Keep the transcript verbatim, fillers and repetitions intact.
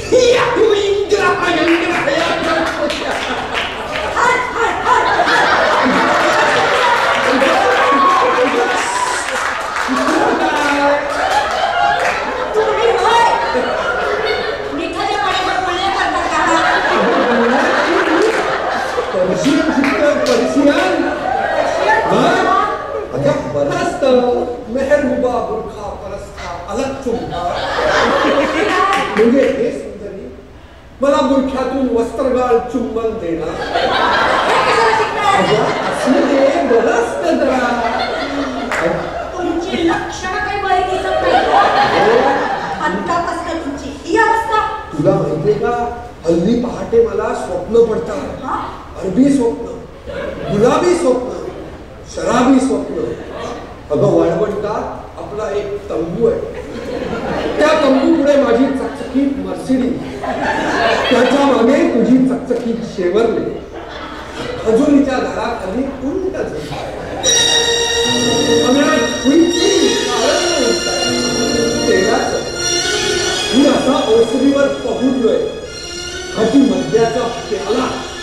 म्हणजे हे सुंदरी मला बुरख्यातून वस्त्रगाळ चुंबन देणार तुमची लक्षणं काही बरी दिसत नाही. आत्तापासून तुमची ही अवस्था. तुला माहितीये का हल्ली पहाटे मला स्वप्न पडतात. अरबी स्वप्न, गुलाबी स्वप्न, शराबी स्वप्न. अगं वाळवंटात आपला एक तंबू आहे. त्या तंबू पुढे माझी चकचकीत मर्सिडीज, त्याच्या मागे तुझी चकचकीत शेवर्ले, खजुरीच्या झाडाखाली उंट तेलाच मी असा ओसरीवर पहुडलोय. हाती मद्याचा प्याला